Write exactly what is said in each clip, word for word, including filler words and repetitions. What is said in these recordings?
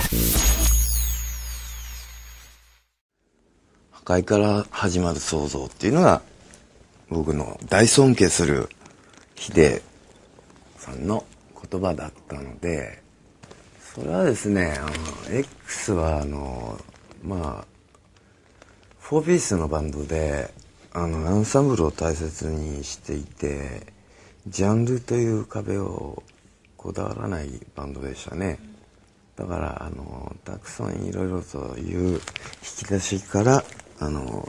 破壊から始まる創造っていうのが僕の大尊敬するヒデさんの言葉だったので、それはですね、あの X はあのまあフォーピースのバンドであのアンサンブルを大切にしていて、ジャンルという壁をこだわらないバンドでしたね。だからあのたくさんいろいろという引き出しからあの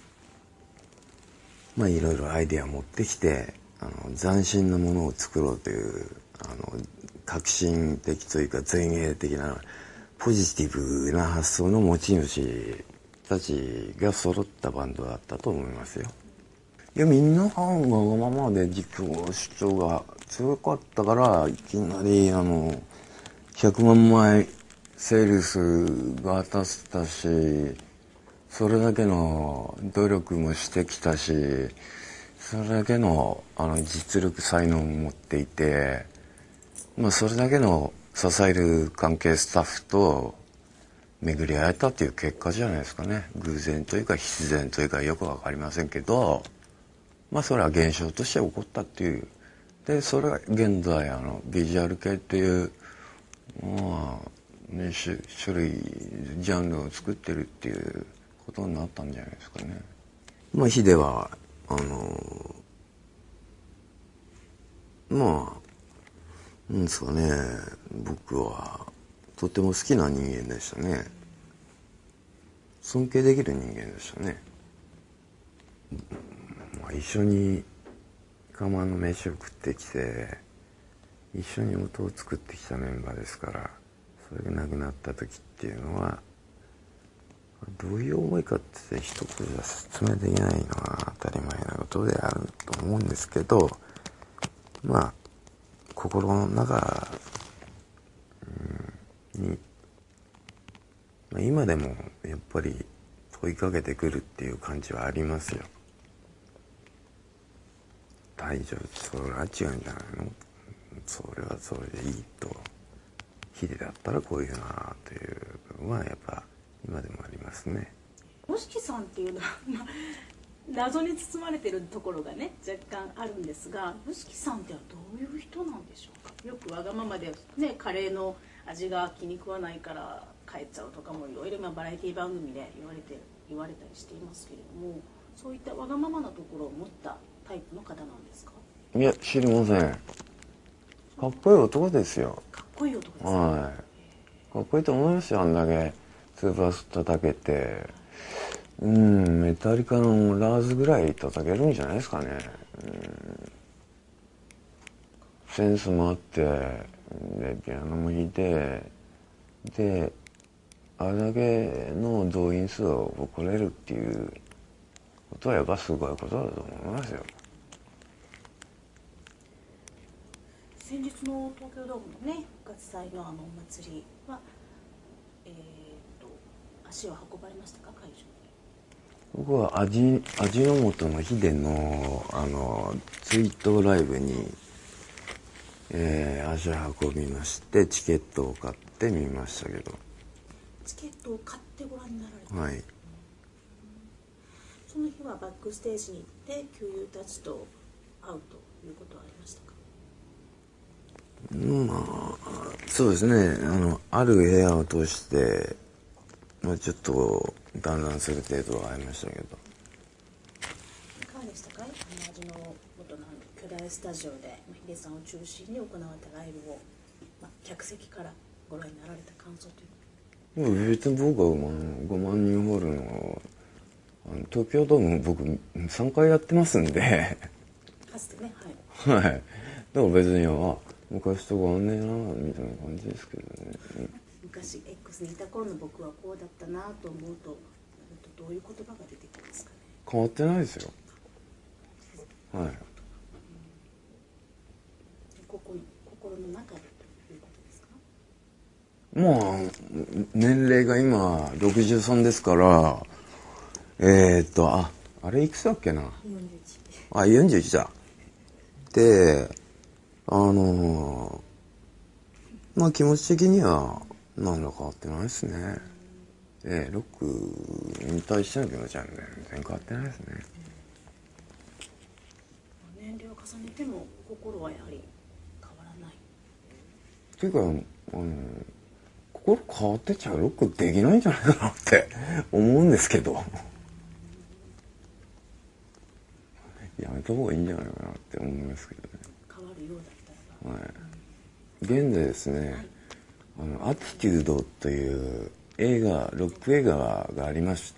まあいろいろアイデアを持ってきて、あの斬新なものを作ろうというあの革新的というか前衛的なポジティブな発想の持ち主たちが揃ったバンドだったと思いますよ。いや、みんながわがままで自己主張が強かったから、いきなりあのひゃくまんまいセールスが当たったし、それだけの努力もしてきたし、それだけのあの実力才能を持っていて、まあそれだけの支える関係スタッフと巡り会えたっていう結果じゃないですかね。偶然というか必然というかよくわかりませんけど、まあそれは現象として起こったっていう。でそれが現在あのビジュアル系っていうまあね種種類ジャンルを作ってるっていうことになったんじゃないですかね。まあヒデはあのまあなんですかね、僕はとても好きな人間でしたね。尊敬できる人間でしたね。まあ、一緒に釜の飯を食ってきて一緒に音を作ってきたメンバーですから、それが亡くなった時っていうのはどういう思いかって一言じゃ説明できないのは当たり前なことであると思うんですけど、まあ心の中に、まあ、今でもやっぱり問いかけてくるっていう感じはありますよ。大丈夫、それは違うんじゃないの、それはそれでいいと、ヒデだったらこういうなという部分はやっぱ今でもありますね。 YOSHIKIさんっていうのは、まあ、謎に包まれてるところがね若干あるんですが、YOSHIKIさんってはどういう人なんでしょうか。よくわがままで、ね、カレーの味が気に食わないから帰っちゃうとかもいろいろバラエティ番組で言われて言われたりしていますけれども、そういったわがままなところを持ったタイプの方なんですか。 いや、知りません。かっこいい男ですよ。 かっこいい男ですか。 はい、かっこいいと思いますよ。あんだけスーパース叩けて、うん、メタリカのラーズぐらい叩けるんじゃないですかね。うん、センスもあって、でピアノも弾いて、であれだけの動員数を誇れるっていうことはやっぱすごいことだと思いますよ。 先日の東京ドームのね復活祭のあのお祭りは、えー、と足を運ばれましたか、会場に。 僕は味味の素のヒデのあの追悼ライブに、えー、足を運びまして、チケットを買ってみましたけど。 チケットを買ってご覧になられた。 はい。 その日はバックステージに行って旧友たちと会うということはありましたか。 まあそうですね、あのある部屋を通して、まあ、ちょっと団らんする程度はありましたけど。 いかがでしたか。あの味の素の巨大スタジオでヒデさんを中心に行われたライブを、まあ、客席からご覧になられた感想というのは。 でも別に僕はごまんにんホールのあの東京ドーム僕さんかいやってますんでかつてね、はいはい。でも別にあ昔と変わんねえなみたいな感じですけどね。 昔 X にいた頃の僕はこうだったなと思うと、どういう言葉が出てきますかね。 変わってないですよ。はい。 ここ心の中でということですか。 まあ年齢が今ろくじゅうさんですから、えー、っとああれいくつだっけな。 よんじゅういち。 あよんじゅういちだ。であのー、まあ気持ち的にはなんだ変わってないですね。ええ、ロックに対しての気持ちは全然変わってないですね。 年齢を重ねても心はやはり変わらない。 っていうか、あの心変わってちゃロックできないんじゃないかなって思うんですけどやめた方がいいんじゃないかなって思いますけどね。 変わるようだったらば、 はい、現在ですね、 はい、 あのアティテュードという映画ロック映画がありまして、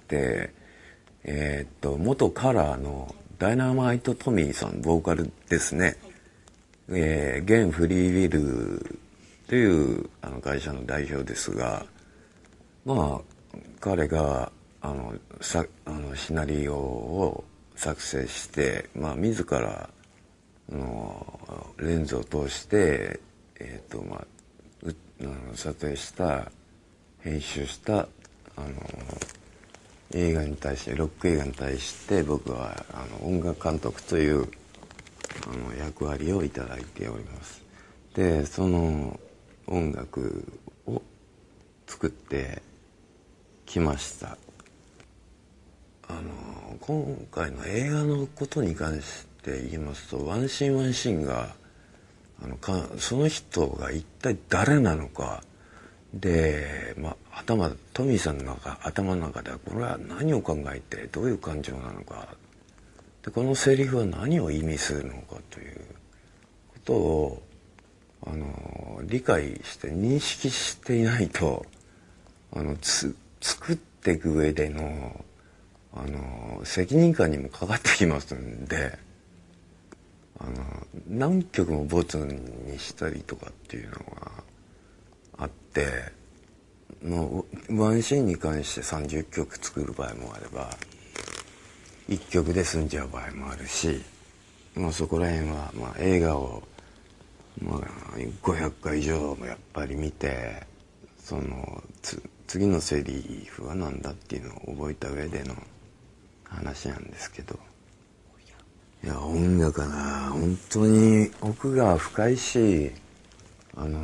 えー、っと元カラーのダイナマイト・トミーさんボーカルですね、はい、えー、現フリーウィルというあの会社の代表ですが、まあ彼があのさあのシナリオを作成して、まあ、自らのレンズを通して、えーとまあ、うあの撮影した編集したあの映画に対してロック映画に対して僕はあの音楽監督というあの役割をいただいております。でその音楽を作ってきました。あの今回の映画のことに関して言いますと、ワンシーンワンシーンがあのかその人が一体誰なのかで、まあ、頭トミーさんの中頭の中ではこれは何を考えてどういう感情なのかで、このセリフは何を意味するのかということをあの理解して認識していないとあのつ作っていく上でのあの責任感にもかかってきますんで、あの何曲もボツにしたりとかっていうのがあって、もうワンシーンに関してさんじゅっきょく作る場合もあればいっきょくで済んじゃう場合もあるし、まあ、そこら辺は、まあ、映画を、まあ、ごひゃっかい以上もやっぱり見てそのつ次のセリフは何だっていうのを覚えた上での話なんですけど、いや音楽はな本当に奥が深いし、あの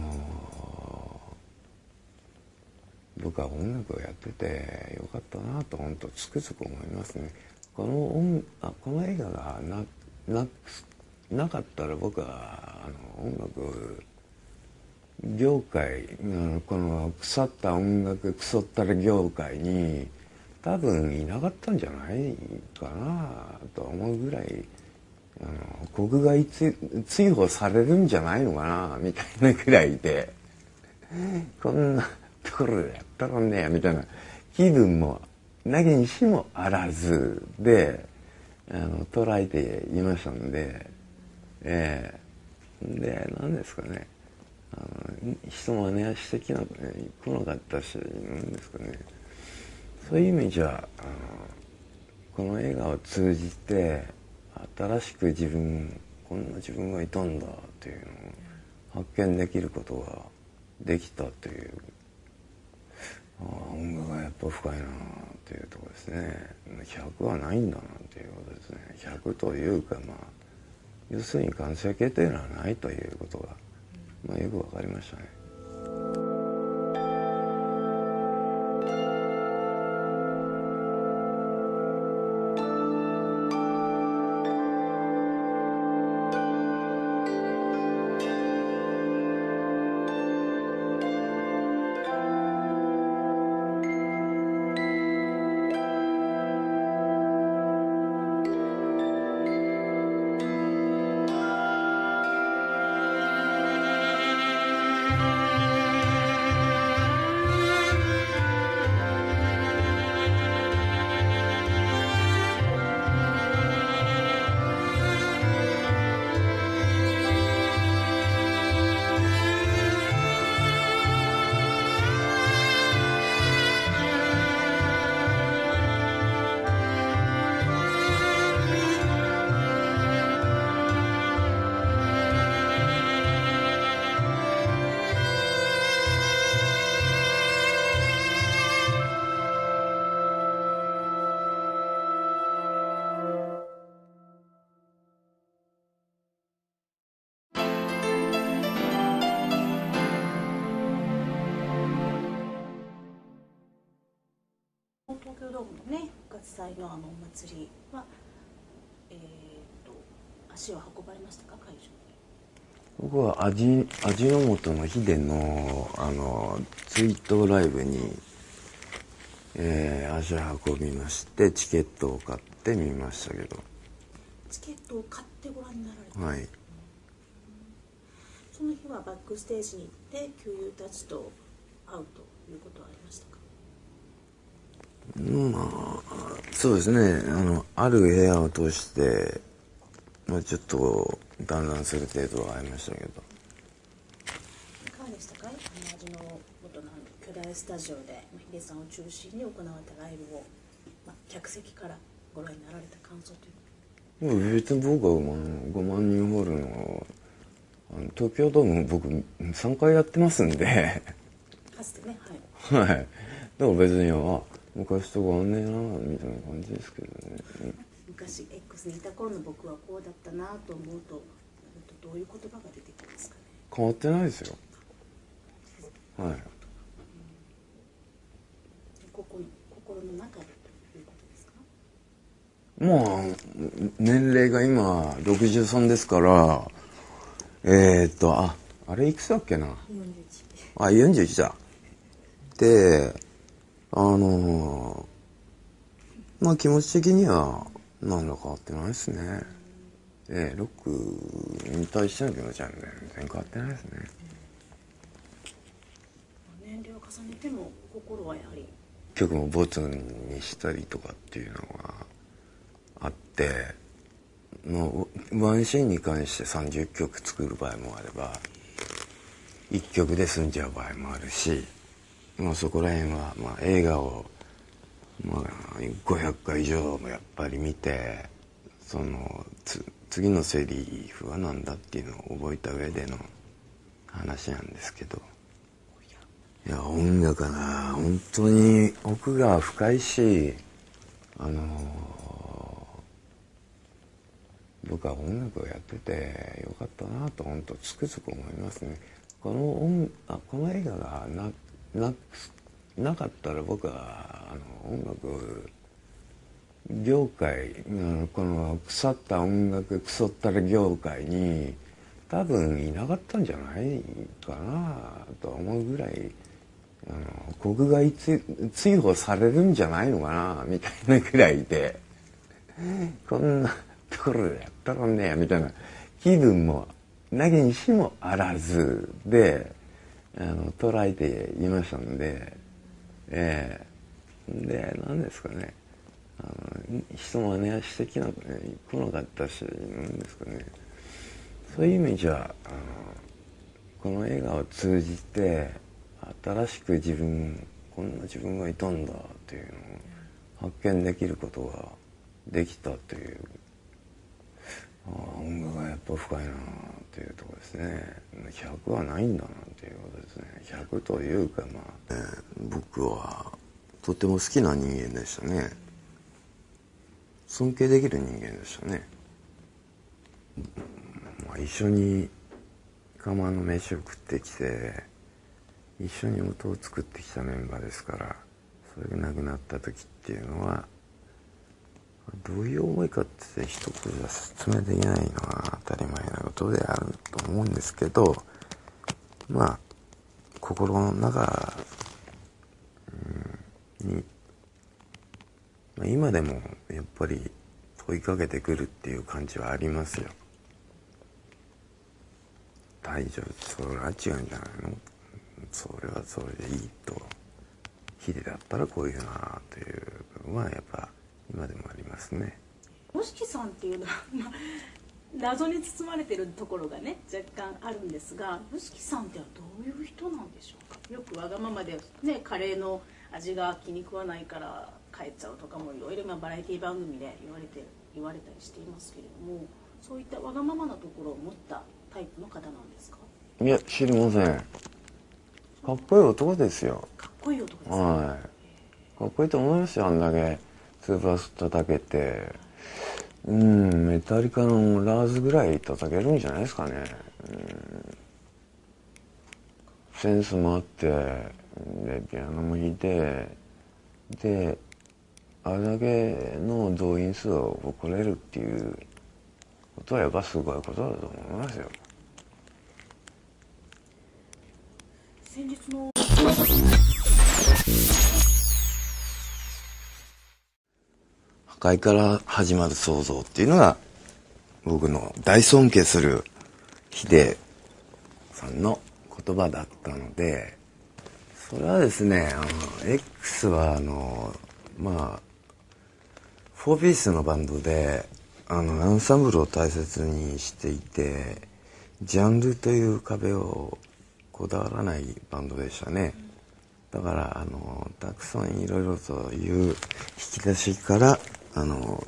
ー、僕は音楽をやっててよかったなと本当つくづく思いますね。この音あこの映画がなななかったら僕はあの音楽業界この腐った音楽クソったれ業界に多分いなかったんじゃないかなと思うぐらい、あの国外追放されるんじゃないのかなみたいなぐらいでこんなところでやったらねえみたいな気分もなきにしもあらずであの捉えていましたので、えー、で何ですかね、あの人真似はしてきなくね来なかったしなんですかね、そういう意味じゃあのこの映画を通じて新しく自分こんな自分がいたんだっていうのを発見できることができたという、あ音楽がやっぱ深いなっていうところですね。ひゃくはないんだなっていうことですね。ひゃくというかまあ要するに完成形というのはないということが、まあ、よく分かりましたね。 京ドームのね復活祭のあのお祭りは、えー、と足を運ばれましたか、会場に。 僕は味味の素のヒデのあの追悼ライブに、えー、足を運びまして、チケットを買ってみましたけど。 チケットを買ってご覧になられた。 はい。 その日はバックステージに行って旧友たちと会うということはありましたか？ まあそうですね、あのある部屋を通して、まあ、ちょっと団らんする程度はありましたけど。 いかがでしたか？あの味の素の巨大スタジオでヒデさんを中心に行われたライブを、まあ、客席からご覧になられた感想というのは。 別に僕はごまん人ホールのあの東京ドーム僕さんかいやってますんでかつてね、はい。 はい。でも別にあ昔と変わんねえなみたいな感じですけどね。 昔 X にいた頃の僕はこうだったなと思うと、どういう言葉が出てきますかね？ 変わってないですよ。はい。 ここの心の中でということですか？ まあ年齢が今ろくじゅうさんですから、えー、っとああれいくつだっけな。 よんじゅういち。 あよんじゅういちだ。であのー、まあ気持ち的には何ら変わってないですね。ええ、ロックに対しての気持ちは全然変わってないですね。 年齢を重ねても心はやはり曲もボツにしたりとかっていうのがあって、もうワンシーンに関してさんじゅっきょく作る場合もあればいっきょくで済んじゃう場合もあるし、まあ、そこら辺は、まあ、映画を、まあ、ごひゃっかい以上もやっぱり見て、そのつ次のセリフは何だっていうのを覚えた上での話なんですけど、いや音楽はな本当に奥が深いし、あのー、僕は音楽をやっててよかったなと本当つくづく思いますね。この音あこの映画がなななかったら僕はあの音楽業界、この腐った音楽クソったら業界に多分いなかったんじゃないかなと思うぐらい、あの国外追放されるんじゃないのかなみたいなぐらいで、こんなところでやったらんねやみたいな気分もなきにしもあらずで、あの捉えていましたので、えー、で何ですかね、あの人真似はしてきなくね来なかったし、なんですかね、そういう意味じゃあのこの映画を通じて新しく自分こんな自分がいたんだっていうのを発見できることができたという、あ音楽がやっぱ深いなというところですね。ひゃくはないんだなということですね。ひゃくというかまあ、えー、僕はとても好きな人間でしたね。尊敬できる人間でしたね。まあ、一緒に釜の飯を食ってきて一緒に音を作ってきたメンバーですから、それが亡くなった時っていうのはどういう思いかって一言じゃ説明できないのは当たり前なことであると思うんですけど、まあ心の中に、まあ、今でもやっぱり問いかけてくるっていう感じはありますよ。大丈夫、それは違うんじゃないの、それはそれでいいと、ヒデだったらこういうなという部分はやっぱ今でもありますね。 五色さんっていうのは、まあ、謎に包まれてるところがね若干あるんですが、五色さんってはどういう人なんでしょうか？よくわがままで、ね、カレーの味が気に食わないから帰っちゃうとかもいろいろバラエティ番組で言われて言われたりしていますけれども、そういったわがままなところを持ったタイプの方なんですか？ いや知りません。かっこいい男ですよ。 かっこいい男ですか？ はい、かっこいいと思いますよ。あんだけスーパース叩けて、うん、メタリカのラーズぐらい叩けるんじゃないですかね。うん、センスもあって、でピアノも弾いて、であれだけの動員数を誇れるっていうことはやっぱすごいことだと思いますよ。 先日の破壊から始まる創造っていうのが僕の大尊敬するヒデさんの言葉だったので、それはですね、あの X はあのまあフォーピースのバンドであのアンサンブルを大切にしていて、ジャンルという壁をこだわらないバンドでしたね。だからあのたくさんいろいろという引き出しからあの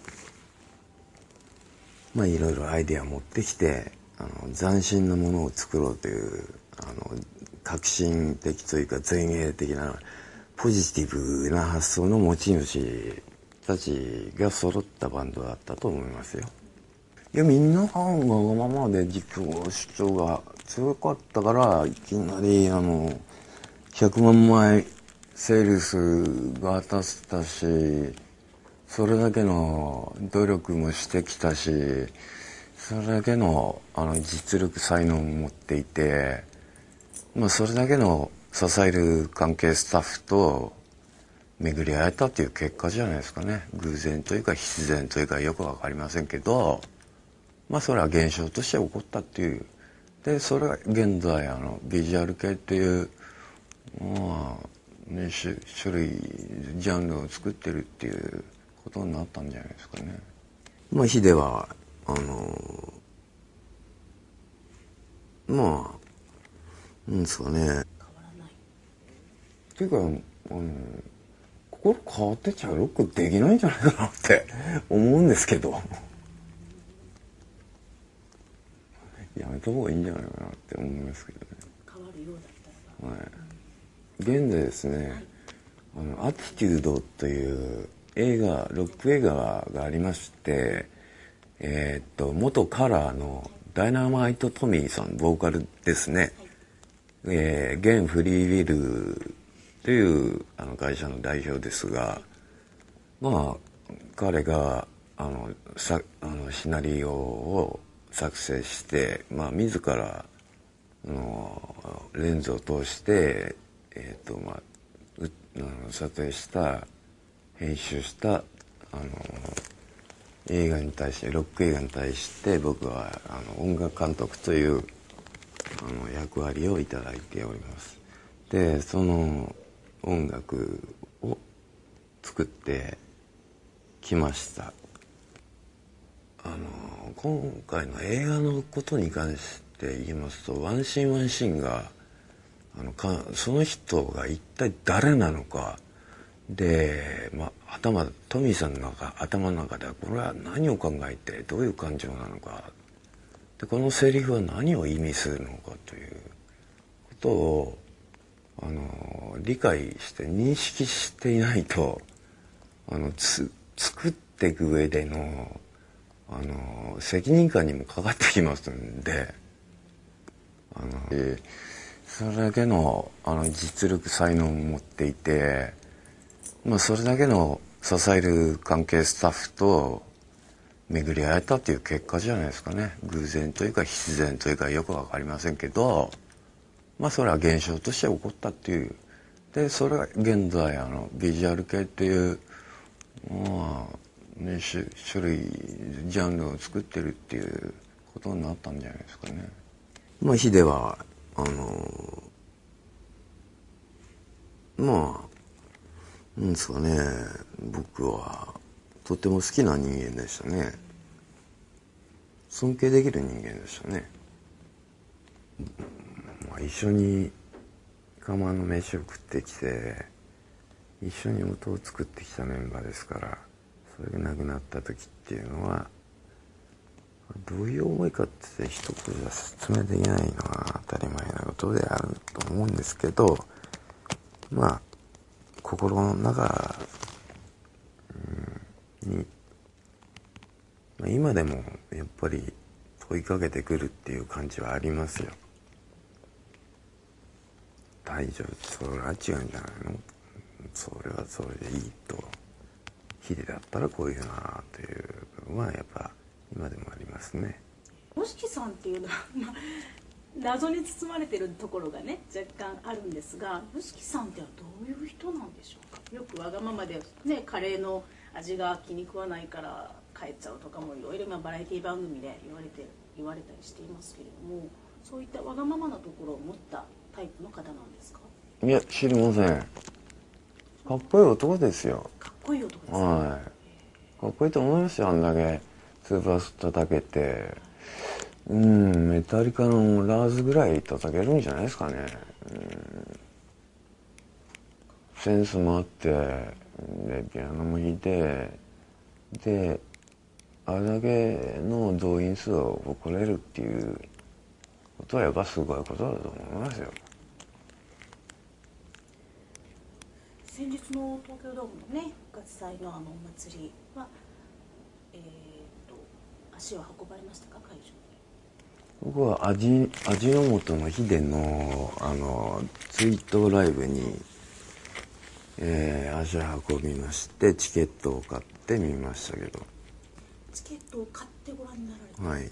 まあいろいろアイデアを持ってきて、あの斬新なものを作ろうというあの革新的というか前衛的なポジティブな発想の持ち主たちが揃ったバンドだったと思いますよ。いや、みんながわがままで自己主張が強かったからいきなりあのひゃくまんまいセールスが当たったし、それだけの努力もしてきたし、それだけのあの実力才能を持っていて、まあそれだけの支える関係スタッフと巡り合えたという結果じゃないですかね。偶然というか必然というかよくわかりませんけど、まあそれは現象として起こったっていう。でそれが現在あのビジュアル系っていうまあね種種類ジャンルを作ってるっていうことになったんじゃないですかね。まあヒデはあのまあなんですかね。変わらない。っていうかあの心変わってちゃロックできないんじゃないかなって思うんですけど。やめた方がいいんじゃないかなって思いますけどね。 変わるようだったらば、 はい、現在ですね、はい、あのアティテュードという映画ロック映画がありまして、えー、っと元カラーのダイナマイトトミーさんボーカルですね、はい、えー、現フリーウィルというあの会社の代表ですが、まあ彼があのさあのシナリオを作成して、まあ、自らのレンズを通して、えーとまあ、うあの撮影した編集したあの映画に対してロック映画に対して僕はあの音楽監督というあの役割をいただいております。でその音楽を作ってきました。あの今回の映画のことに関して言いますと、ワンシーンワンシーンがあのかその人が一体誰なのかで、まあ、頭トミーさんの中頭の中ではこれは何を考えてどういう感情なのかで、このセリフは何を意味するのかということをあの理解して認識していないとあのつ作っていく上でのあの責任感にもかかってきますんで、あのそれだけのあの実力才能を持っていて、まあそれだけの支える関係スタッフと巡り合えたという結果じゃないですかね。偶然というか必然というかよくわかりませんけど、まあそれは現象として起こったっていう。でそれが現在あのビジュアル系っていうまあね、種, 種類ジャンルを作ってるっていうことになったんじゃないですかね。まあヒデはあのまあなんですかね、僕はとても好きな人間でしたね。尊敬できる人間でしたね。まあ、一緒に釜の飯を食ってきて一緒に音を作ってきたメンバーですから、それが亡くなった時っていうのはどういう思いかって一言じゃ説明できないのは当たり前なことであると思うんですけど、まあ心の中に、まあ、今でもやっぱり問いかけてくるっていう感じはありますよ。大丈夫、それは違うんじゃないの、それはそれでいいとヒデだったらこういうなという部分はやっぱ今でもありますね。 五色さんっていうのは、まあ、謎に包まれてるところがね若干あるんですが、五色さんってはどういう人なんでしょうか。よくわがままで、ね、カレーの味が気に食わないから帰っちゃうとかもいろいろバラエティ番組で言われて言われたりしていますけれども、そういったわがままなところを持ったタイプの方なんですか。 いや、知りません。かっこいい男ですよ。 かっこいい男ですか。 はい。かっこいいと思いますよ。あんだけスーパース叩けて、うん、メタリカのラーズぐらい叩けるんじゃないですかね。うん、センスもあって、でピアノも弾いて、であれだけの動員数を誇れるっていうことはやっぱすごいことだと思いますよ。 先日の東京ドームのね復活祭のあのお祭りは、えー、と足を運ばれましたか、会場に。 僕は味味の素のヒデのあのツイートライブに、えー、足を運びまして、チケットを買ってみましたけど。 チケットを買ってご覧になられた。 はい。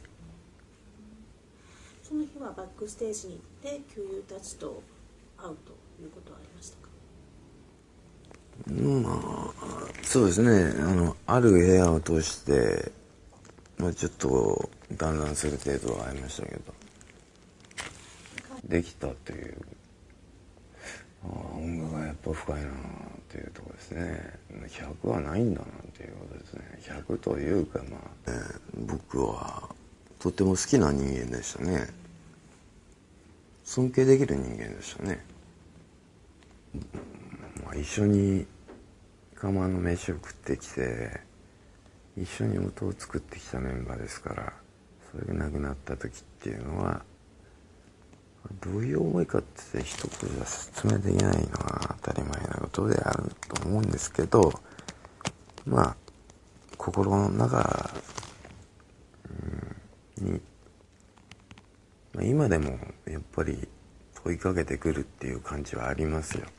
その日はバックステージに行って旧友たちと会うということはありましたか。 まあそうですね、あのある部屋を通して、まあ、ちょっと団らんする程度はありましたけど、できたという、ああ音楽がやっぱ深いなというところですね。ひゃくはないんだなということですね。ひゃくというか、まあ、えー、僕はとても好きな人間でしたね。尊敬できる人間でしたね。まあ、一緒に釜の飯を食ってきて、一緒に音を作ってきたメンバーですから、それがなくなった時っていうのはどういう思いかって一言じゃ説明できないのは当たり前なことであると思うんですけど、まあ心の中に、まあ、今でもやっぱり問いかけてくるっていう感じはありますよ。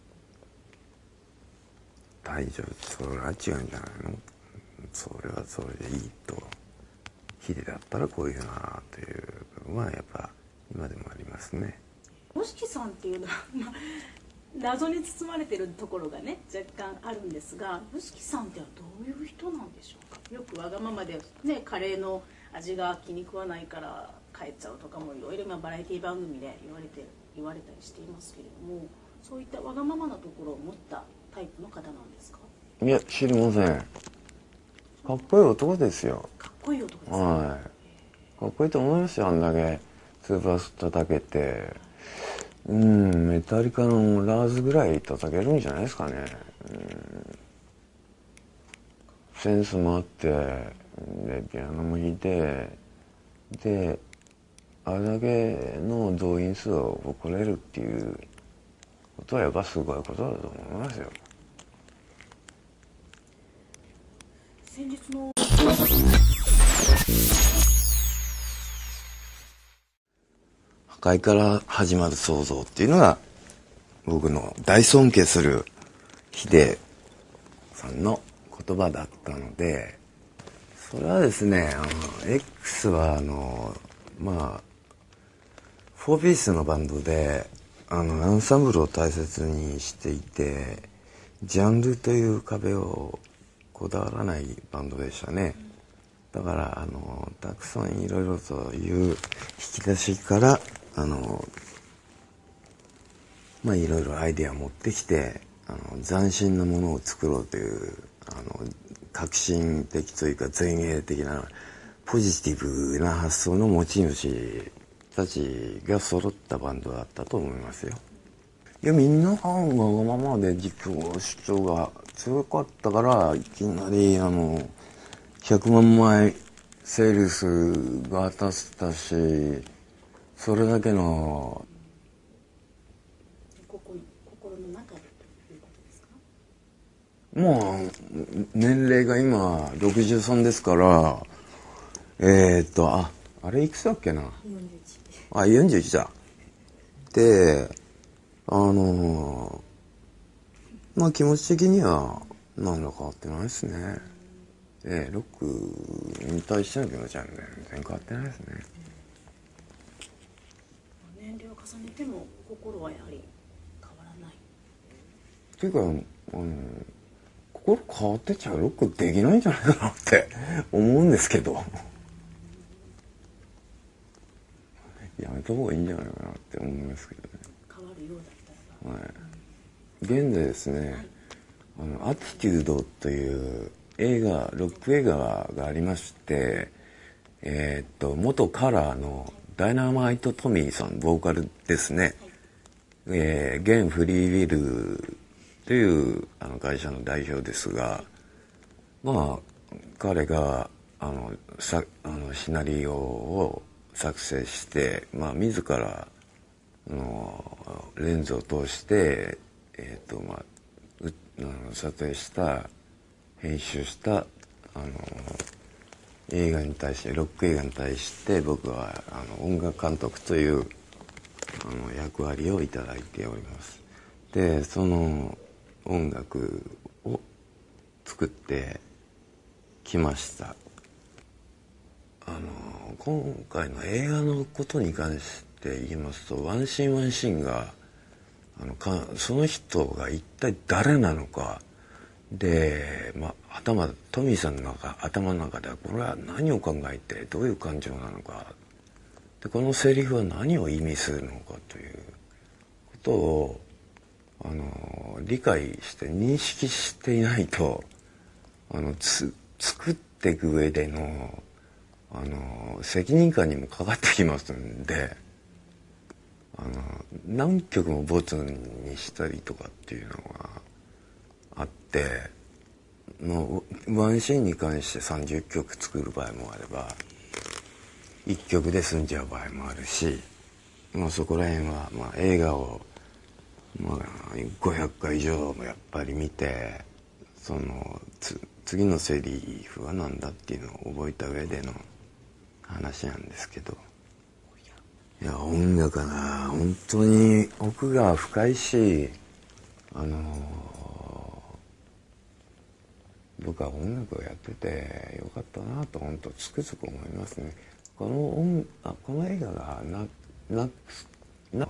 大丈夫、それは違うんじゃないの、それはそれでいいと、ヒデだったらこういうなという部分はやっぱ今でもありますね。 五色さんっていうのは、まあ、謎に包まれてるところがね若干あるんですが、五色さんってはどういう人なんでしょうか。よくわがままで、ね、カレーの味が気に食わないから帰っちゃうとかもいろいろバラエティ番組で言われて言われたりしていますけれども、そういったわがままなところを持ったタイプの方なんですか。 いや、知りません。かっこいい男ですよ。 かっこいい男ですか。 はい。かっこいいと思いますよ。あんだけスーパース叩けて、うん、メタリカのラーズぐらい叩けるんじゃないですかね。うん、センスもあって、でピアノも弾いて、であれだけの動員数を誇れるっていうことはやっぱすごいことだと思いますよ。 先日の破壊から始まる創造っていうのが僕の大尊敬するヒデさんの言葉だったので、それはですね、あの X はあのまあフォーピースのバンドであのアンサンブルを大切にしていて、ジャンルという壁をこだわらないバンドでしたね。だからあのたくさんいろいろという引き出しからあのまあいろいろアイデアを持ってきて、あの斬新なものを作ろうというあの革新的というか前衛的なポジティブな発想の持ち主たちが揃ったバンドだったと思いますよ。いや、みんながわがままで自己主張が強かったから、いきなりあのひゃくまんまいセールスが当たってたし、それだけの心の中でということですか。 もう年齢が今ろくじゅうさんですから、えー、っとああれいくつだっけな、 よんじゅういち。 あよんじゅういちだ。であのまあ気持ち的にはなんだ変わってないですね。ええ、ロックに対しての気持ちは全然変わってないですね。 年齢を重ねても心はやはり変わらない。 っていうか、あの心変わってちゃロックできないんじゃないかなって思うんですけどやめた方がいいんじゃないかなって思いますけどね。 変わるようだったらば、 はい、現在ですね、はい、あのアティテュードという映画ロック映画がありまして、えー、っと元カラーのダイナマイト・トミーさん、ボーカルですね、はい、えー、現フリーウィルというあの会社の代表ですが、まあ彼があのさあのシナリオを作成して、まあ、自らのレンズを通して、えーとまあ、うあの撮影した編集したあの映画に対してロック映画に対して僕はあの音楽監督というあの役割をいただいております。でその音楽を作ってきました。あの今回の映画のことに関して言いますと、ワンシーンワンシーンがあのかその人が一体誰なのかで、まあ、頭トミーさんの中頭の中ではこれは何を考えてどういう感情なのかで、このセリフは何を意味するのかということをあの理解して認識していないとあのつ作っていく上でのあの責任感にもかかってきますんで、あの何曲もボツにしたりとかっていうのがあって、もうワンシーンに関してさんじゅっきょく作る場合もあればいっきょくで済んじゃう場合もあるし、まあ、そこら辺は、まあ、映画を、まあ、ごひゃっかい以上もやっぱり見てそのつ次のセリフは何だっていうのを覚えた上での話なんですけど、いや音楽はな本当に奥が深いし、あのー、僕は音楽をやっててよかったなと本当つくづく思いますね。この音あこの映画がななな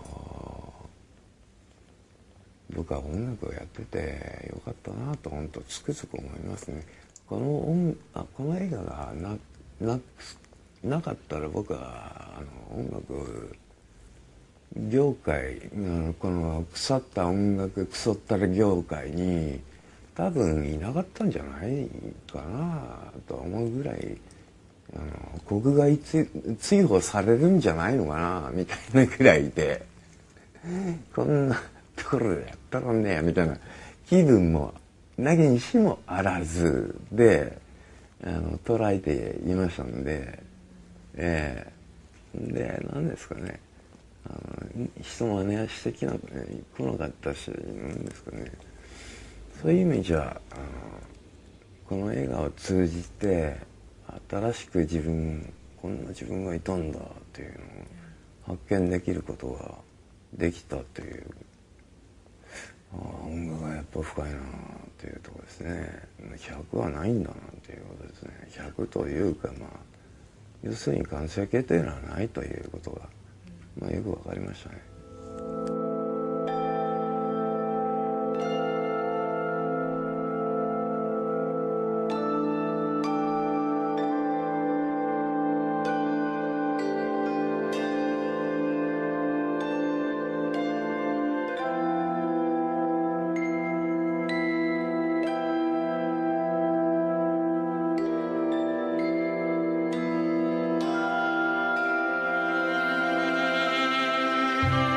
僕は音楽をやっててよかったなと本当つくづく思いますね。この音あこの映画がなななかったら僕はあの音楽業界この腐った音楽クソったら業界に多分いなかったんじゃないかなと思うぐらいあの国外追放されるんじゃないのかなみたいなぐらいでこんなところでやったらねえみたいな気分もなきにしもあらずであの捉えていましたので。えー、で何ですかねあの人真似はしてきなくね来なかったし何ですかねそういう意味じゃあのこの映画を通じて新しく自分こんな自分がいたんだっていうのを発見できることができたというあ音楽がやっぱ深いなというところですね。ひゃくはないんだなということですね。ひゃくというかまあ要するに完成形というのはないということが、まあ、よく分かりましたね。 「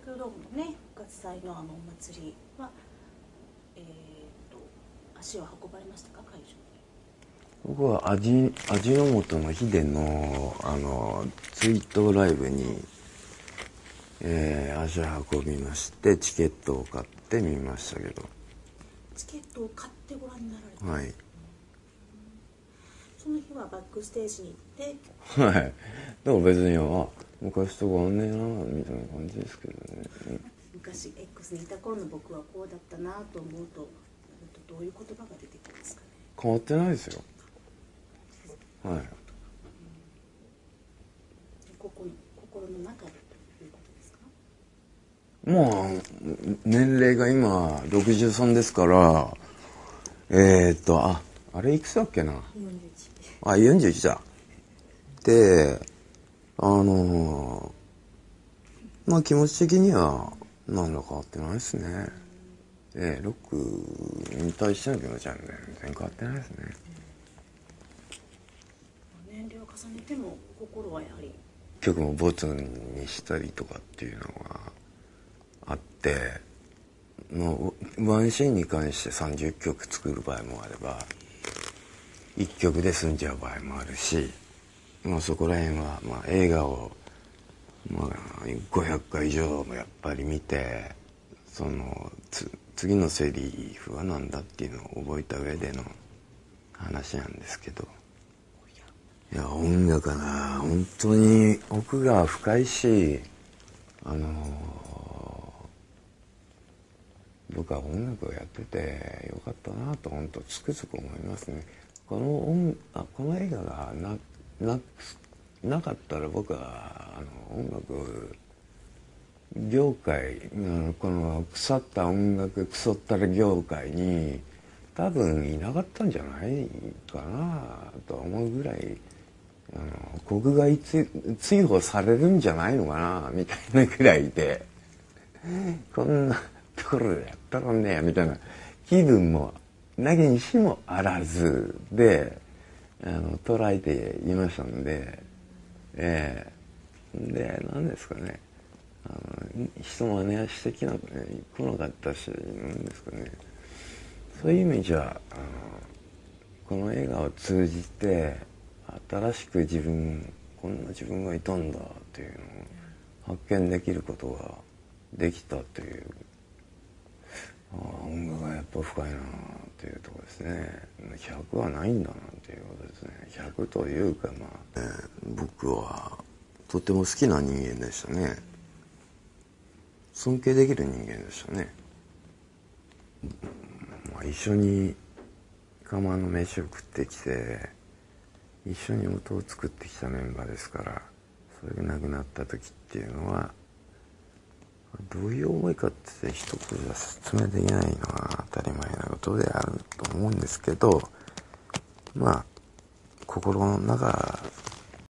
京ドームのね復活祭のあのお祭りは、えー、と足を運ばれましたか、会場に。 僕は味味の素のヒデのあの追悼ライブに、えー、足を運びまして、チケットを買ってみましたけど。 チケットを買ってご覧になられた。 はい。 その日はバックステージに行って。 はい。でも別にあ昔と変わんねえなみたいな感じですけどね。 昔 X にいた頃の僕はこうだったなと思うと、どういう言葉が出てきますかね。 変わってないですよ。はい。 ここの心の中でということですか。 まあ年齢が今ろくじゅうさんですから、えー、っとああれいくつだっけな。 よんじゅういち。 あよんじゅういちだ。であのー、まあ気持ち的には何ら変わってないですね。えー、ロックに対しての気持ちは全然変わってないですね。 年齢を重ねても心はやはり曲もボツにしたりとかっていうのがあって、のワンシーンに関してさんじゅっきょく作る場合もあればいっきょくで済んじゃう場合もあるし、まあ、そこら辺は、まあ、映画を、まあ、ごひゃっかい以上もやっぱり見て、そのつ次のセリフは何だっていうのを覚えた上での話なんですけど、いや音楽はな本当に奥が深いし、あのー、僕は音楽をやっててよかったなと本当つくづく思いますね。この音あこの映画がなななかったら僕はあの音楽業界、この腐った音楽クソったら業界に多分いなかったんじゃないかなと思うぐらい、あの国外追放されるんじゃないのかなみたいなぐらいで、こんなところでやったらんねやみたいな気分もなきにしもあらずで、あの捉えていましたので、えー、で何ですかね、あの人真似はしてきなくね来なかったし、なんですかね、そういう意味じゃあのこの映画を通じて新しく自分こんな自分がいたんだっていうのを発見できることができたという、あ音楽がやっぱ深いなというところですね。ひゃくはないんだなということですね。ひゃくというかまあ、えー、僕はとても好きな人間でしたね。尊敬できる人間でしたね。まあ、一緒に釜の飯を食ってきて一緒に音を作ってきたメンバーですから、それが亡くなった時っていうのはどういう思いかって一言じゃ説明できないのは当たり前なことであると思うんですけど、まあ心の中